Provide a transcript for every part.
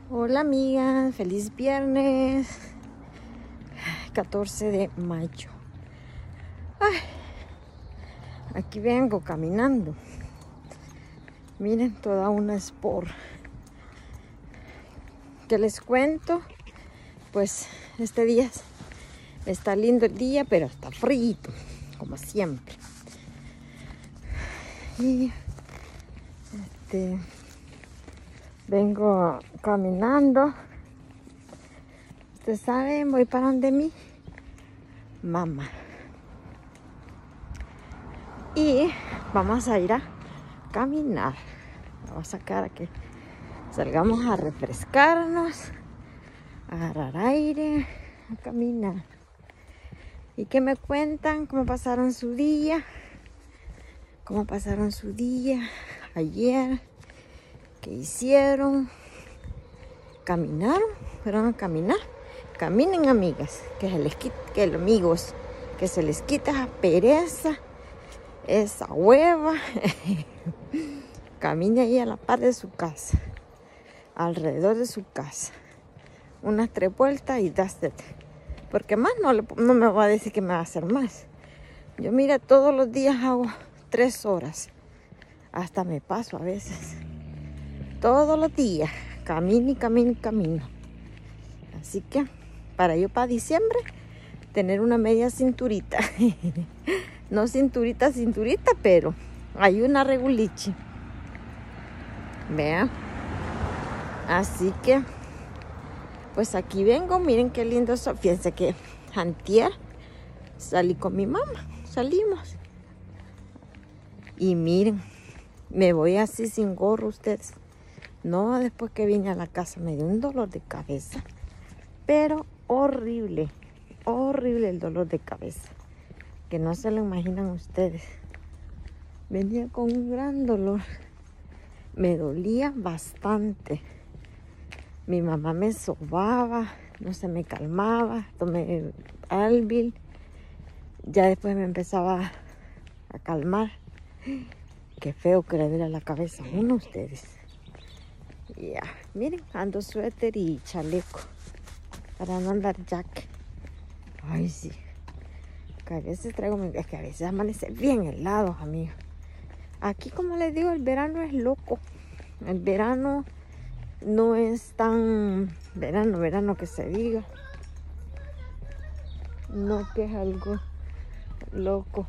Hola amigas, feliz viernes 14 de mayo. Ay, aquí vengo caminando. Miren, toda una sport. ¿Qué les cuento? Pues este día está lindo el día, pero está frío, como siempre. Y vengo caminando. Ustedes saben, voy para donde mi mamá. Y vamos a ir a caminar. Vamos a sacar a que salgamos a refrescarnos, a agarrar aire, a caminar. ¿Y qué me cuentan? ¿Cómo pasaron su día? ¿Cómo pasaron su día ayer? ¿Qué hicieron? ¿Caminaron? ¿Fueron a caminar? Caminen, amigas, que se les quite, amigos, que se les quite esa pereza, esa hueva. Camine ahí a la par de su casa, alrededor de su casa, unas 3 vueltas y that's it. Porque más no me va a decir que me va a hacer más. Yo, mira, todos los días hago 3 horas, hasta me paso a veces. Todos los días, camino y camino y camino. Así que para diciembre, tener una media cinturita. No cinturita, pero hay una regulichi. Vean. Así que, pues aquí vengo. Miren qué lindo eso. Fíjense que antier salí con mi mamá. Salimos. Y miren, me voy así sin gorro ustedes. No, después que vine a la casa me dio un dolor de cabeza. Pero horrible. Horrible el dolor de cabeza. Que no se lo imaginan ustedes. Venía con un gran dolor. Me dolía bastante. Mi mamá me sobaba, no se me calmaba. Tomé Advil. Ya después me empezaba a calmar. Qué feo que le duele la cabeza a uno ustedes. Ya, miren, ando suéter y chaleco para no andar jaque. Ay, sí. Que a veces es que a veces amanece bien helado, amigos. Aquí, como les digo, el verano es loco. El verano no es tan verano que se diga. No, que es algo loco.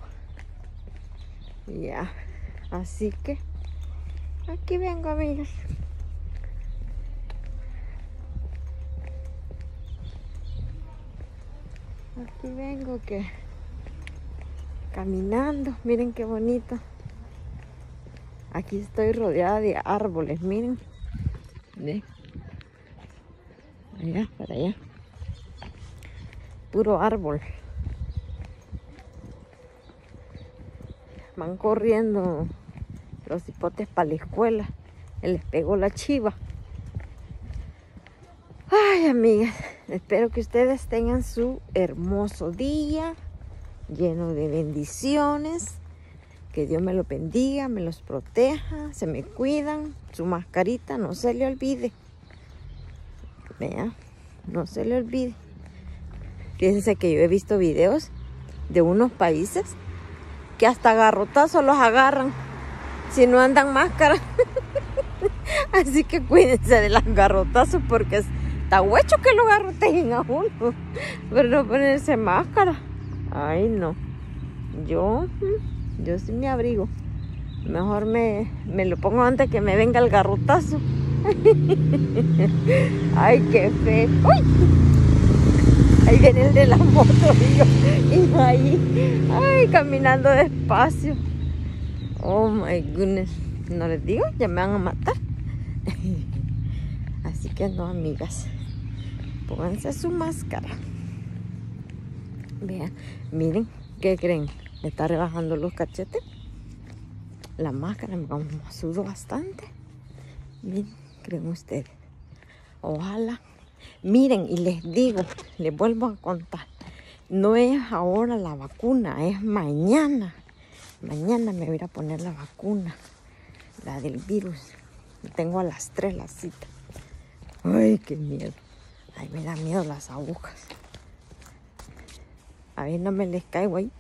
Ya. Así que aquí vengo, amigas. Aquí vengo caminando. Miren qué bonito. Aquí estoy rodeada de árboles, miren. ¿Ve? Allá, para allá. Puro árbol. Van corriendo los hipotes para la escuela. Les pegó la chiva. Ay, amigas, espero que ustedes tengan su hermoso día lleno de bendiciones. Que Dios me los bendiga, me los proteja, se me cuidan. Su mascarita no se le olvide. Vea, no se le olvide. Fíjense que yo he visto videos de unos países que hasta garrotazos los agarran si no andan máscara. Así que cuídense de los garrotazos porque está huecho que lo garroteen a uno. Pero no ponerse máscara. Ay, no. Yo sí me abrigo. Mejor me lo pongo antes que me venga el garrotazo. Ay, qué feo. ¡Uy! Ahí viene el de la moto, digo. Y ahí, ay, caminando despacio. Oh my goodness. No les digo, ya me van a matar. Así que no, amigas. Pónganse su máscara. Vean, miren, ¿qué creen? Me está rebajando los cachetes. La máscara me sudo bastante. Miren, creen ustedes. Ojalá. Miren, y les digo, les vuelvo a contar. No es ahora la vacuna, es mañana. Mañana me voy a ir a poner la vacuna. La del virus. Tengo a las 3 la cita. Ay, qué miedo. Ay, me da miedo las agujas. A ver, no me les caigo ahí.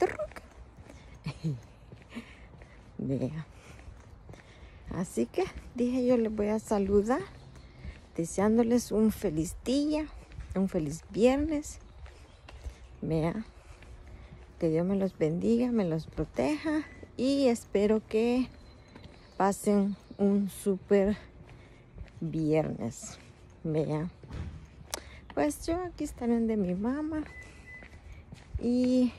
Vea. Así que dije yo les voy a saludar, deseándoles un feliz día, un feliz viernes. Vea. Que Dios me los bendiga, me los proteja y espero que pasen un súper viernes. Vea. Pues yo aquí estaré de mi mamá y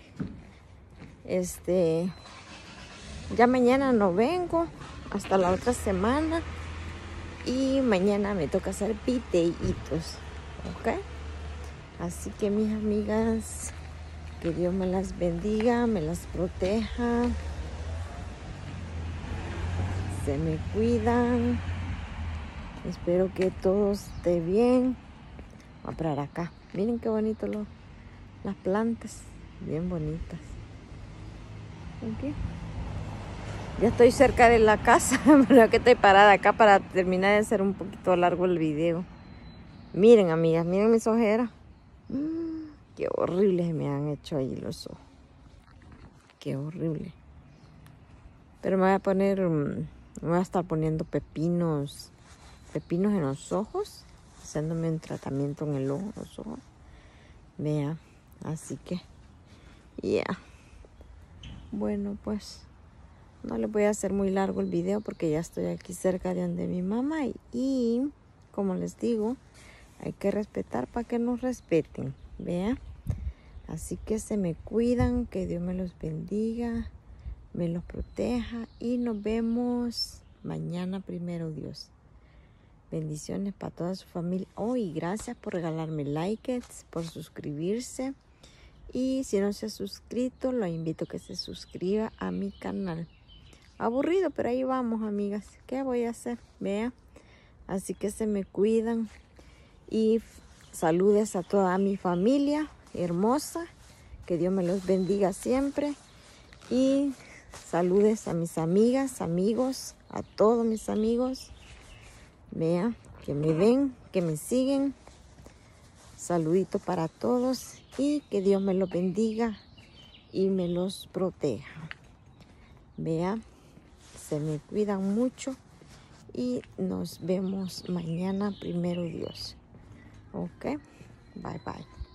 ya mañana no vengo hasta la otra semana y mañana me toca hacer videitos, ¿ok? Así que mis amigas, que Dios me las bendiga, me las proteja, se me cuidan, espero que todo esté bien. Voy a parar acá, miren qué bonito las plantas, bien bonitas. ¿Okay? Ya estoy cerca de la casa, pero que estoy parada acá para terminar de hacer un poquito largo el video. Miren, amigas, miren mis ojeras. Qué horribles me han hecho ahí los ojos. Qué horrible. Pero me voy a estar poniendo pepinos en los ojos, haciéndome un tratamiento en el ojo, los ojos. Vea, así que, ya. Bueno, pues no les voy a hacer muy largo el video porque ya estoy aquí cerca de donde mi mamá y como les digo, hay que respetar para que nos respeten, vea. Así que se me cuidan, que Dios me los bendiga, me los proteja y nos vemos mañana primero Dios. Bendiciones para toda su familia. Y gracias por regalarme likes, por suscribirse. Y si no se ha suscrito, lo invito a que se suscriba a mi canal. Aburrido, pero ahí vamos, amigas. ¿Qué voy a hacer? Vea. Así que se me cuidan. Y saludes a toda mi familia hermosa. Que Dios me los bendiga siempre. Y saludes a mis amigas, amigos, a todos mis amigos. Vea, que me ven, que me siguen. Saludito para todos y que Dios me los bendiga y me los proteja. Vea, se me cuidan mucho y nos vemos mañana primero Dios. Ok, bye bye.